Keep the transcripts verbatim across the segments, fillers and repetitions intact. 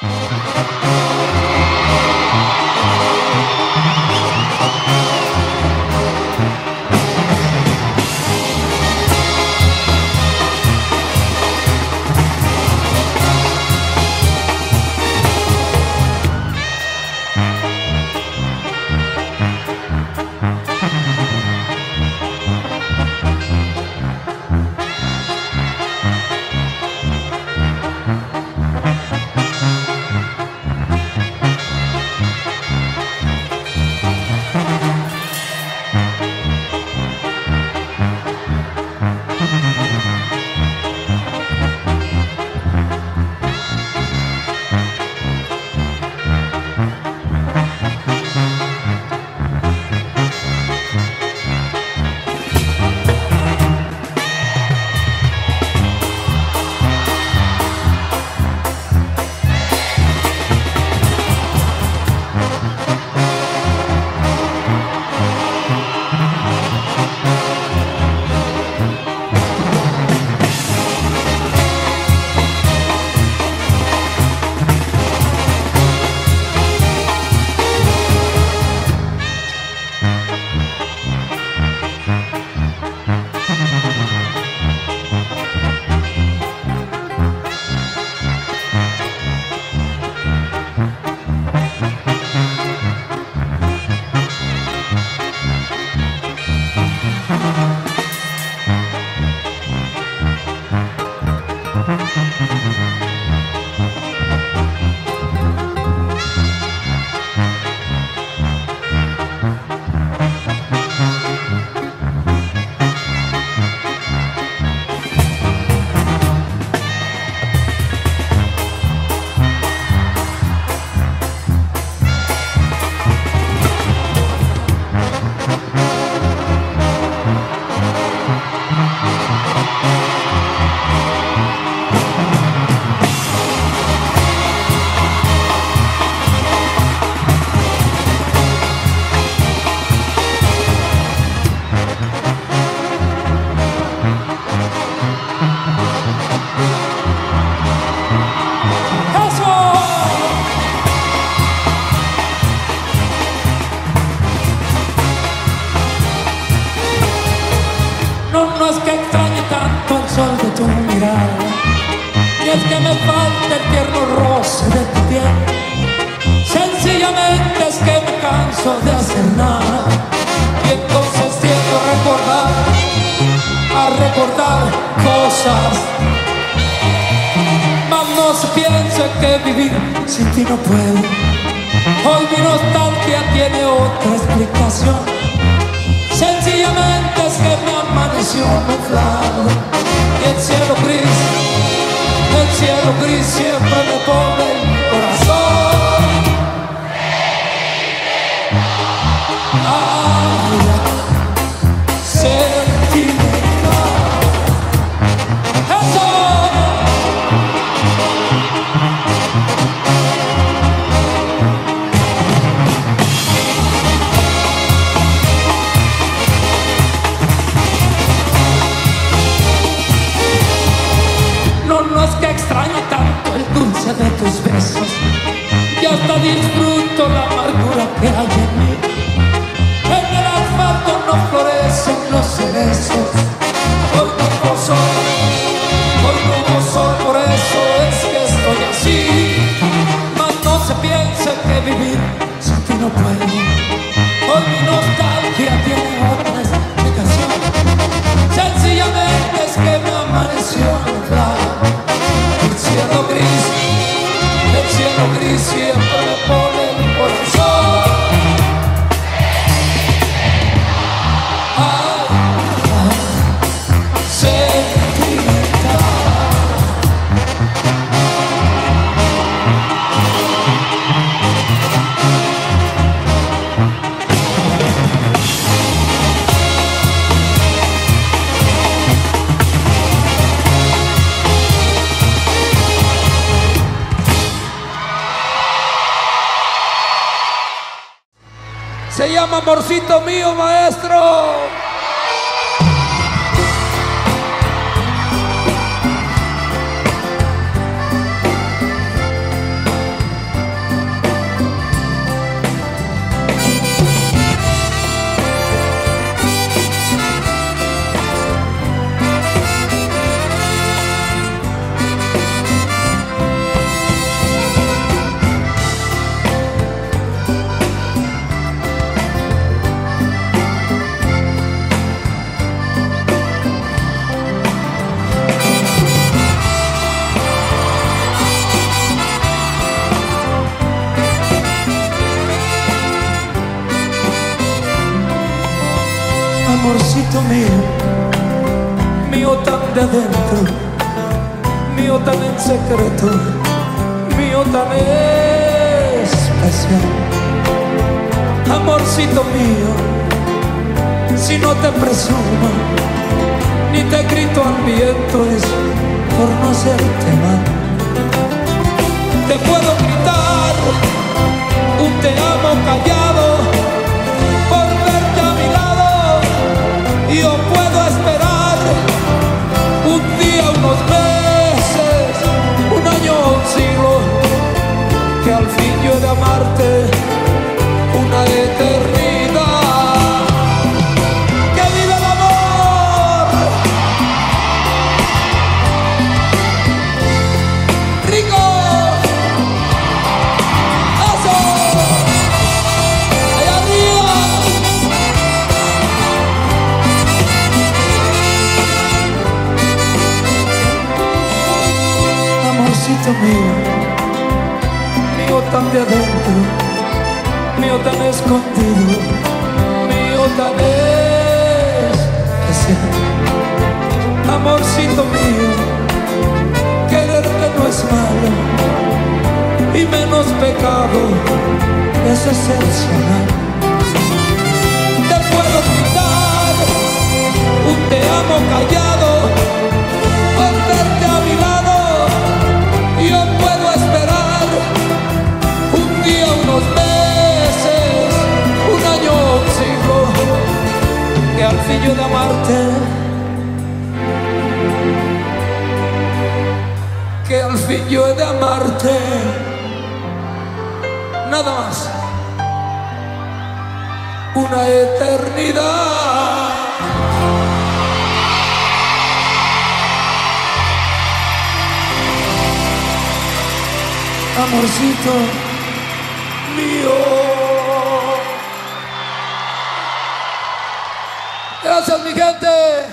es que me falta el tierno roce de tu piel. Sencillamente es que me canso de hacer nada. Y entonces tiendo a recordar, a recordar cosas. Mas no se piense que vivir sin ti no puedo. Hoy mi nostalgia tiene otra explicación. Sencillamente es que me amaneció nublado. Y el cielo gris, el cielo gris siempre me pone el corazón. Ay, sentimental. ¡Eso! Extraño tanto el dulce de tus besos y hasta disfruto la amargura que hay en mí. En el asfalto no florecen los cerezos. Hoy no hubo sol, hoy no hubo sol, por eso es que estoy así. Mas no se piense que vivir sin ti no puedo. Hoy mi nostalgia tiene otra explicación. Sencillamente es que me amaneció nublado. El cielo gris, el cielo gris siempre me pone el corazón. Ay, ay, sentimental. Se llama Amorcito Mío, maestro. amorcito mío, mío tan de adentro, mío tan en secreto, mío tan especial. Amorcito mío, si no te presumo, ni te grito al viento, es por no hacerte mal. Te puedo gritar un te amo callado por verte a mi lado, y yo puedo esperar un día, unos meses, un año o un siglo, que al fin yo he de amarte una eternidad. ¡Que viva el amor! ¡Rico! ¡Eso! ¡Allá arriba! Amorcito mío, mío tan de adentro, mío tan escondido, mío tan especial. Amorcito mío, quererte no es malo, y menos pecado es excepcional. Te puedo gritar un te amo callado por verte a mi lado, y yo puedo esperar un día, unos meses, un año o un siglo, que al fin yo de amarte, que al fin yo he de amarte, nada más, una eternidad. Amorcito mío. Gracias, mi gente.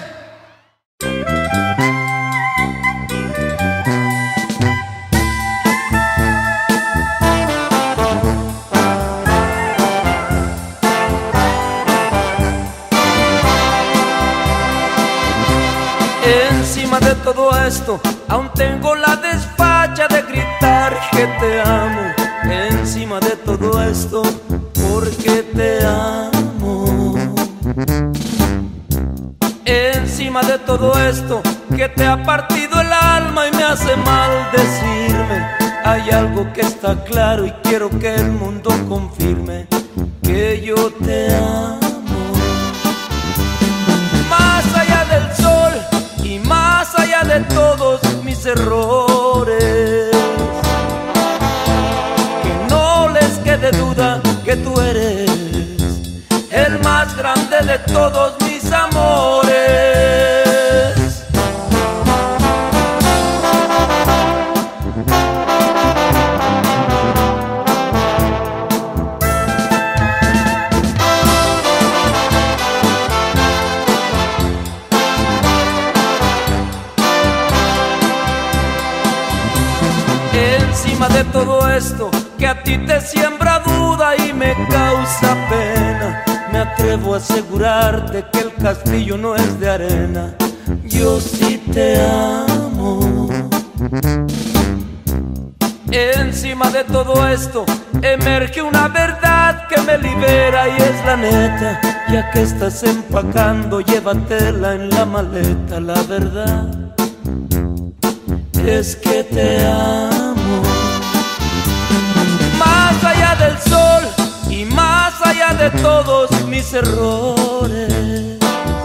Encima de todo esto, aún tengo la despacha de gritar que te amo. Encima de todo esto, porque te amo. Encima de todo esto, que te ha partido el alma y me hace mal decirme. Hay algo que está claro y quiero que el mundo confirme, que yo te amo. Más allá del sol y más allá de todos mis errores, que no les quede duda que tú eres el más grande de todos mis amores. Encima de todo esto, que a ti te siembra duda y me causa pena, me atrevo a asegurarte que el castillo no es de arena. Yo sí te amo. Encima de todo esto, emerge una verdad que me libera y es la neta. Ya que estás empacando, llévatela en la maleta. La verdad es que te amo. Más allá del sol y más allá de todos mis errores,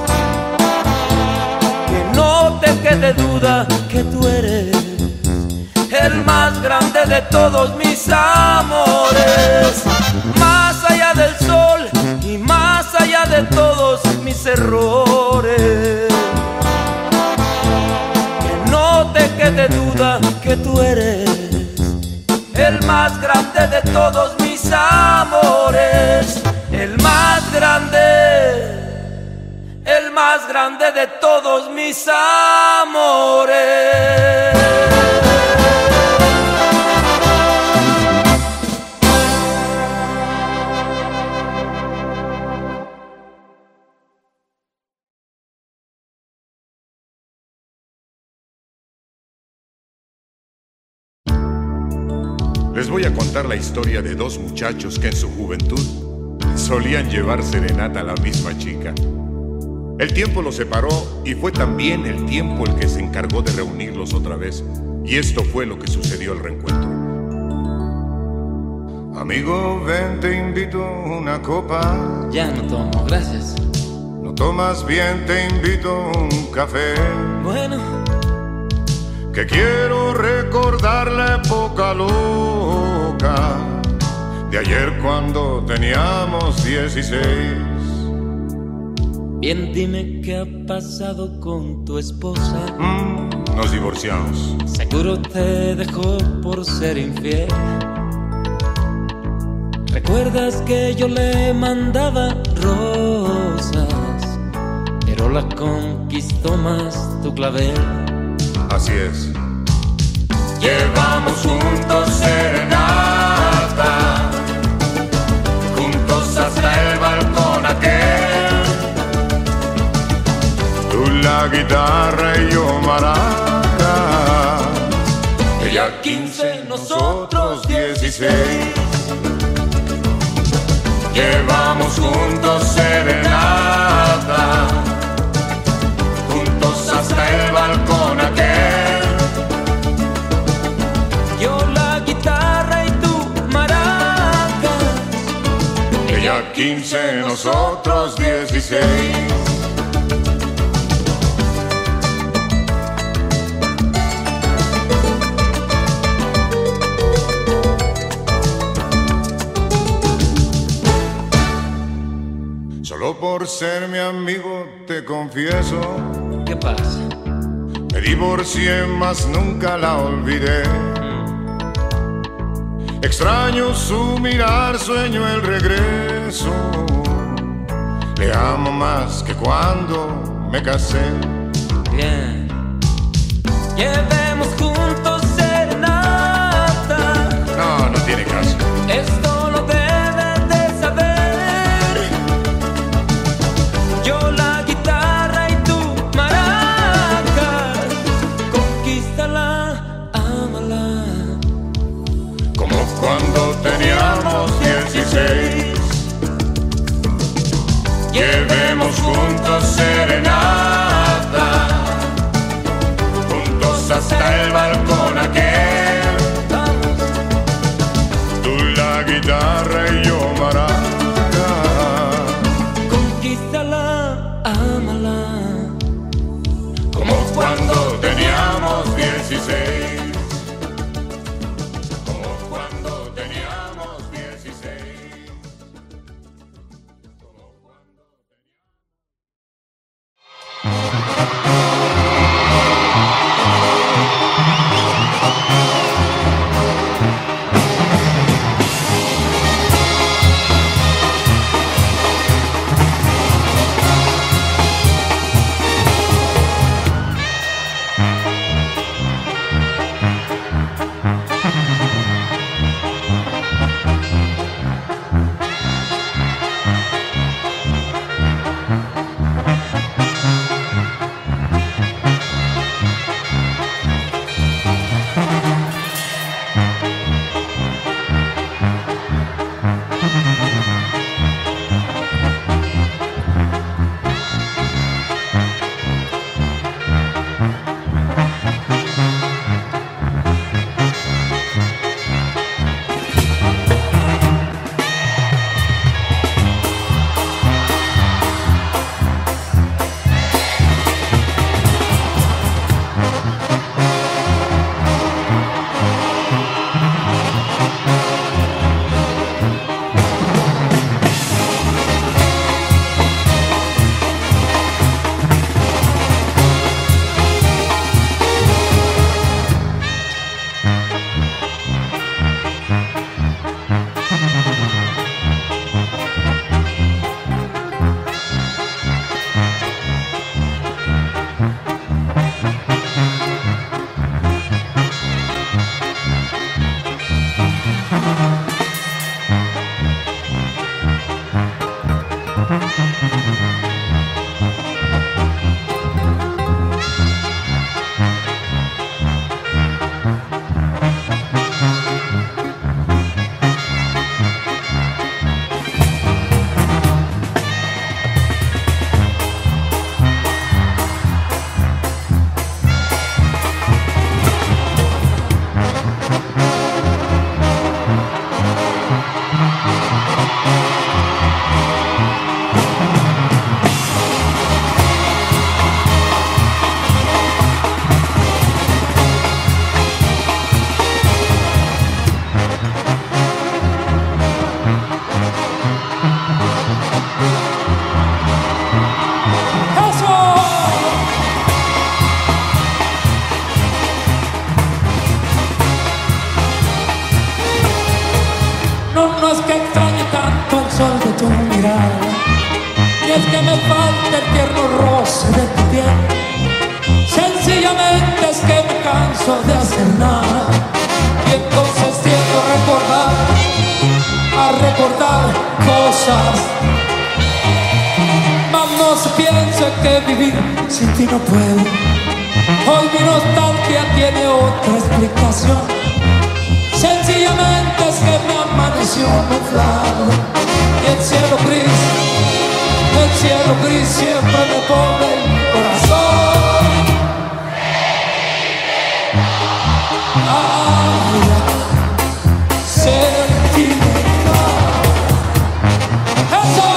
que no te quede duda que tú eres el más grande de todos mis amores. Más allá del sol y más allá de todos mis errores, no te quede duda que tú eres el más grande de todos mis amores. El más grande, el más grande de todos mis amores. Les voy a contar la historia de dos muchachos que en su juventud solían llevar serenata a la misma chica. El tiempo los separó y fue también el tiempo el que se encargó de reunirlos otra vez. Y esto fue lo que sucedió al reencuentro. Amigo, ven, te invito una copa. Ya no tomo, gracias. No tomas bien, te invito un café. Bueno, que quiero recordar la época loca de ayer cuando teníamos dieciséis. Bien, dime qué ha pasado con tu esposa. Mm, nos divorciamos. Seguro te dejó por ser infiel. ¿Recuerdas que yo le mandaba rosas, pero la conquistó más tu clavel? Así es. Llevamos juntos serenata, juntos hasta el balcón aquel. Tú la guitarra y yo maraca. Ella quince, nosotros dieciséis. Llevamos juntos serenata, juntos hasta el balcón aquel. Yo la guitarra y tú maraca. Ella quince, nosotros dieciséis. Solo por ser mi amigo te confieso. ¿Qué pasa? Me divorcié, mas nunca la olvidé. Extraño su mirar, sueño el regreso. Le amo más que cuando me casé. Bien. Llevemos juntos serenata. No, no tiene caso. Esto lo debes de saber. Yo la guitarra y tú maracas. Conquístala, ámala. Como cuando teníamos dieciséis. Llevemos juntos serenata, juntos hasta el balcón aquel. Tú la guitarra y yo maraca. Conquístala, ámala. Como cuando teníamos dieciséis. es que extrañe tanto el sol de tu mirada, ni es que me falte el tierno roce de tu piel. Sencillamente es que me canso de hacer nada, y entonces tiendo a recordar, a recordar cosas. Mas no se piense que vivir sin ti no puedo. Hoy mi nostalgia tiene otra explicación. Sencillamente es que me amaneció nublado, y el cielo gris, el cielo gris siempre me pone el corazón. Ay, sentimental. ¡Eso!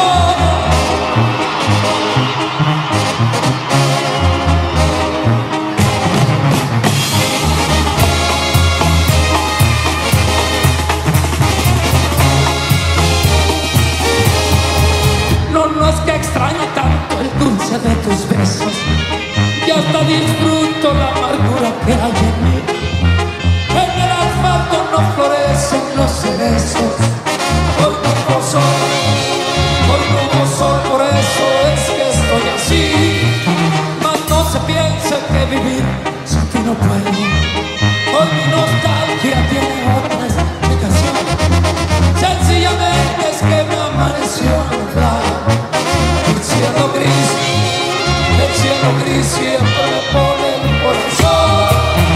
Que extraño tanto el dulce de tus besos, y hasta disfruto la amargura que hay en mí. En el asfalto no florecen los cerezos. Hoy no hubo sol, hoy no hubo sol, por eso es que estoy así. Mas no se piense que vivir sin ti no puedo. Hoy mi nostalgia tiene otra explicación. Sencillamente es que me amaneció nublado. El cielo gris, el cielo gris siempre me pone el corazón.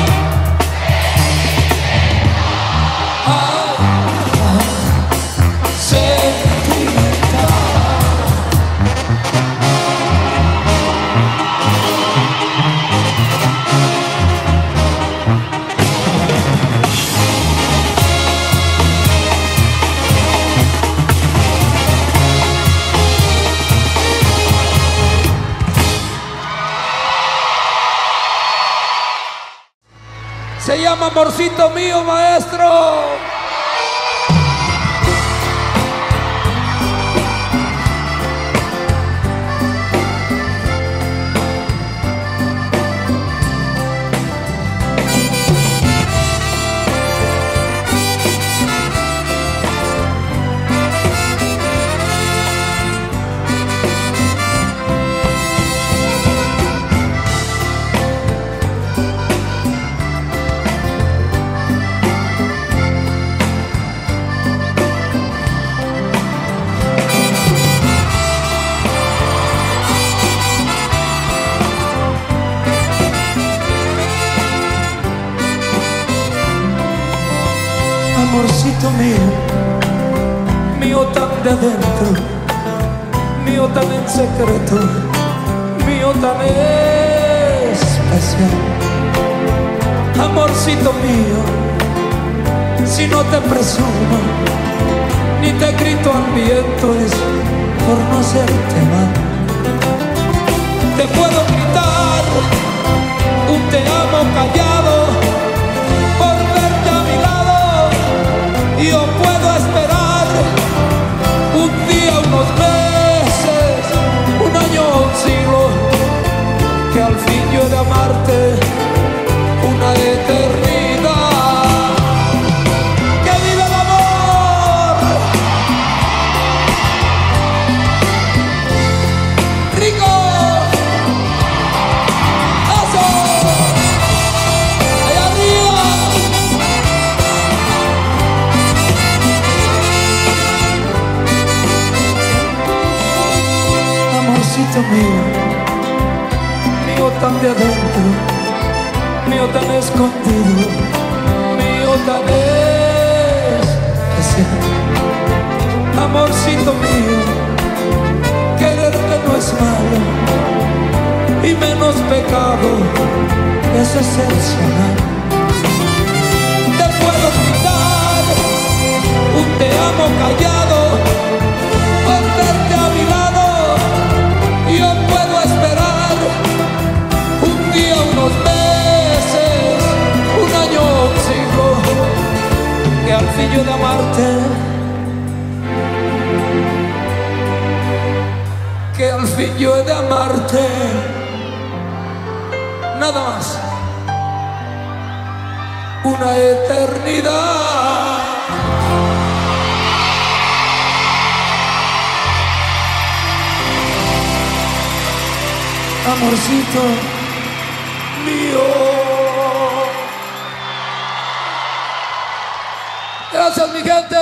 Ay, ay, sentimental. Se llama Amorcito Mío, maestro. Amorcito mío, mío tan de adentro, mío tan en secreto, mío tan especial. Amorcito mío, si no te presumo, ni te grito al viento, es por no hacerte mal. Te puedo gritar un te amo callado por verte a mi lado. Yo puedo esperar un día, unos meses, un año, un siglo, que al fin yo he de amarte una eternidad. ¡Que viva el amor! ¡Rico! ¡Eso! ¡Allá arriba! Amorcito mío, mío tan de adentro, mío tan escondido, mío tan especial. Amorcito mío, quererte no es malo, y menos pecado es excepcional. Te puedo gritar un te amo callado por verte a mi lado. Yo puedo esperar un día, unos meses, un año, un siglo, que al fin yo he de amarte, que al fin yo he de amarte, nada más, una eternidad. amorcito mío. Gracias, mi gente.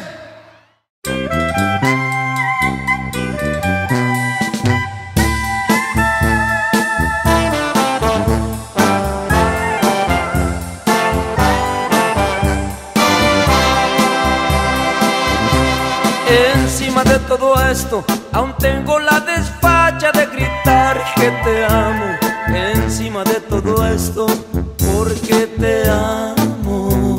Encima de todo esto, aún tengo la desfacha de gritar que te amo. Encima de todo esto, porque te amo.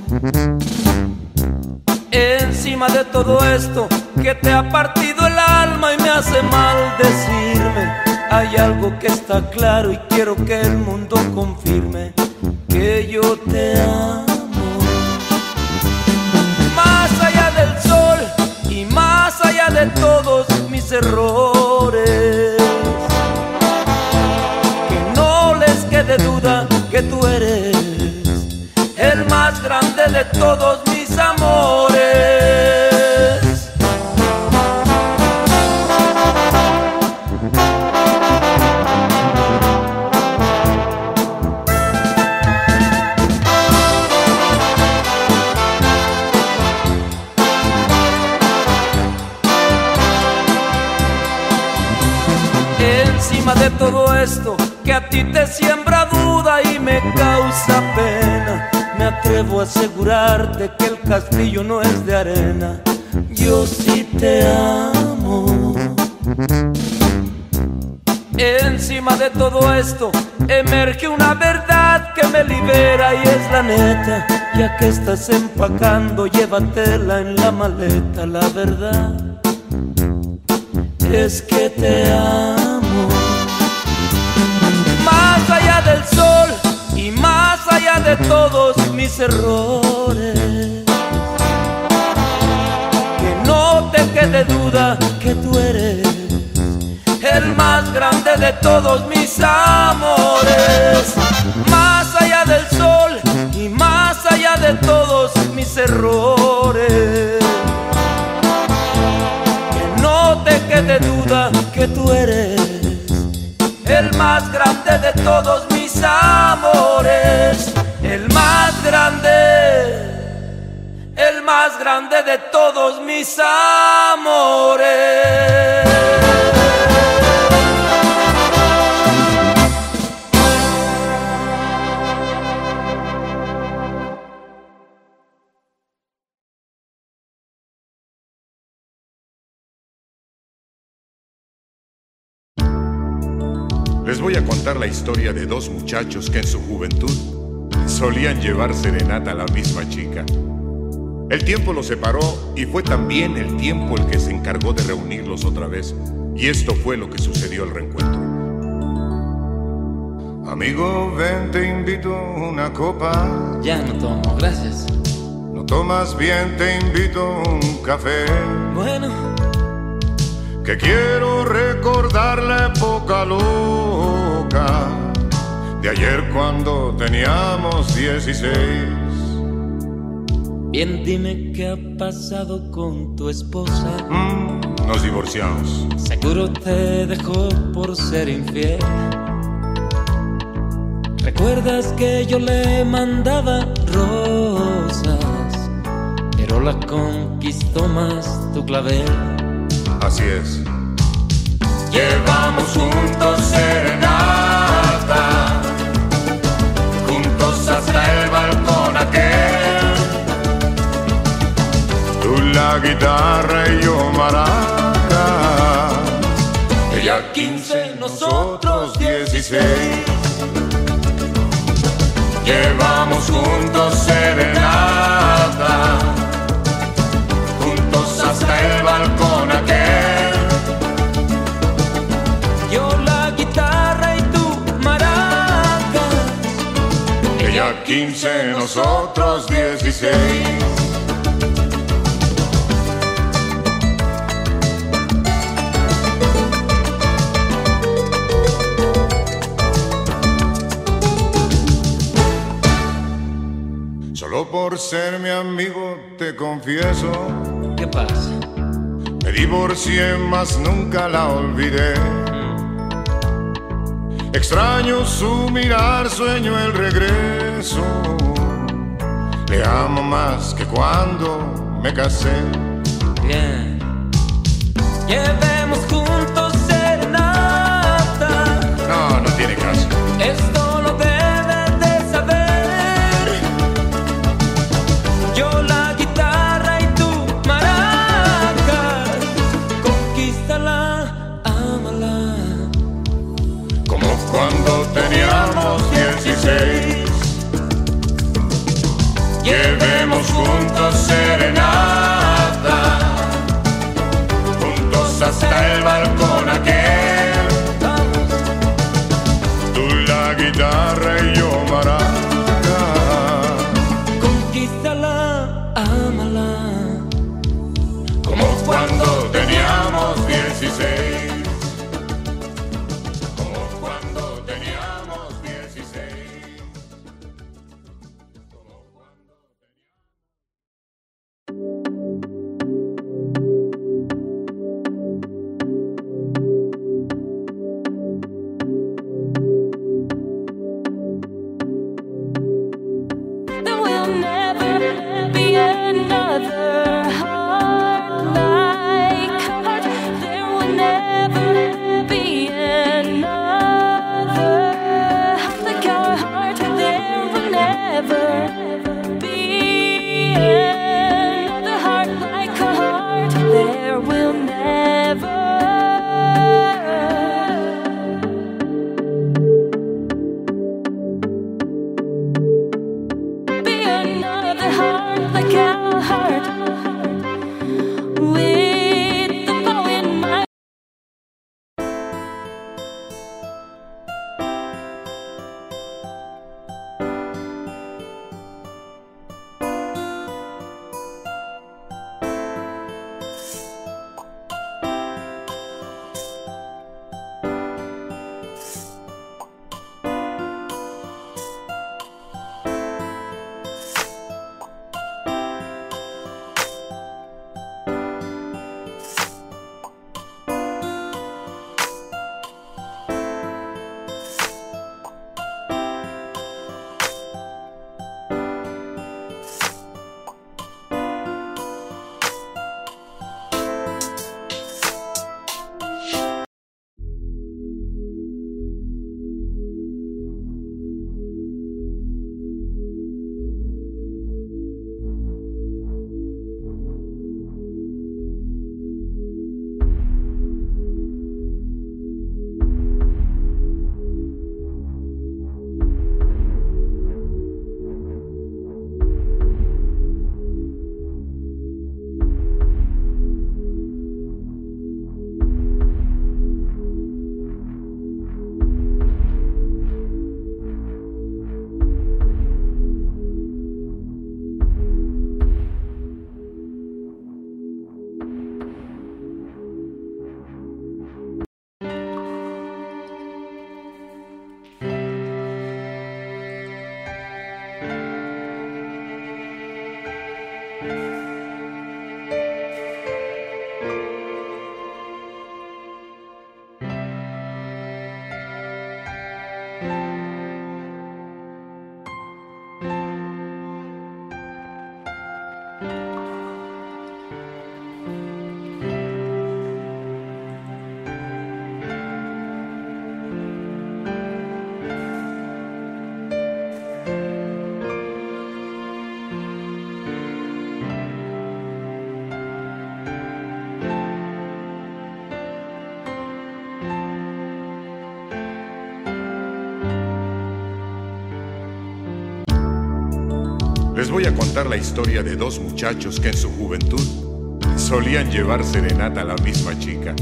Encima de todo esto, que te ha partido el alma y me hace mal decirme. Hay algo que está claro y quiero que el mundo confirme, que yo te amo. Más allá del sol y más allá de todos mis errores, que no les quede duda que tú eres el más grande de todos mis amores. Encima de todo esto, que a ti te siembra duda y me causa pena, me atrevo a asegurarte que el castillo no es de arena. Yo sí te amo. Encima de todo esto, emerge una verdad que me libera y es la neta. Ya que estás empacando, llévatela en la maleta. La verdad es que te amo. Más allá del sol y más allá de todos mis errores, que no te quede duda que tú eres el más grande de todos mis amores. Más allá del sol y más allá de todos mis errores, que no te quede duda que tú eres el más grande de todos mis amores. El más grande, el más grande de todos mis amores. Les voy a contar la historia de dos muchachos que en su juventud solían llevar serenata a la misma chica. El tiempo los separó y fue también el tiempo el que se encargó de reunirlos otra vez. Y esto fue lo que sucedió al reencuentro. Amigo, ven, te invito a una copa. Ya no tomo, gracias. No tomas bien, te invito a un café. Bueno, que quiero recordar la época loca de ayer cuando teníamos dieciséis. bien, dime qué ha pasado con tu esposa. Mm, nos divorciamos. Seguro te dejó por ser infiel. ¿Recuerdas que yo le mandaba rosas, pero la conquistó más tu clavel? Así es. Llevamos juntos serenata, juntos hasta el balcón aquel. Tú la guitarra y yo maraca. Ella quince, nosotros dieciséis. Llevamos juntos serenata, juntos hasta el balcón aquel. Yo la guitarra y tú maracas. Ella quince, nosotros dieciséis. Solo por ser mi amigo te confieso, ¿Qué pasa? me divorcié, mas nunca la olvidé. Extraño su mirar, sueño el regreso. Le amo más que cuando me casé. Bien. Llevemos juntos serenata. No, no tiene caso. Esto lo debes de saber. Yo la guitarra y tú maracas. Conquístala, ámala. Como cuando teníamos dieciséis. Llevemos juntos serenata, juntos hasta el balcón aquel. Tú la guitarra y yo maraca. Conquístala, ámala. Como cuando teníamos dieciséis. Les voy a contar la historia de dos muchachos que en su juventud solían llevar serenata a la misma chica.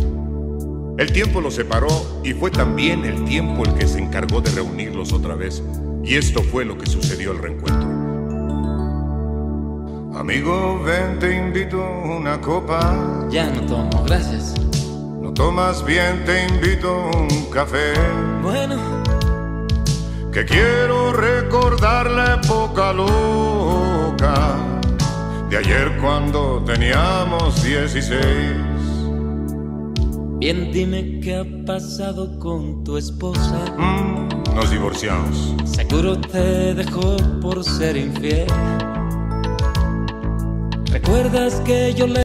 El tiempo los separó y fue también el tiempo el que se encargó de reunirlos otra vez. Y esto fue lo que sucedió al reencuentro. Amigo, ven, te invito una copa. Ya no tomo, gracias. No tomas bien, te invito un café. Bueno, que quiero recordar la época loca de ayer cuando teníamos dieciséis. Bien, dime qué ha pasado con tu esposa. Mm, nos divorciamos. Seguro te dejó por ser infiel. ¿Recuerdas que yo le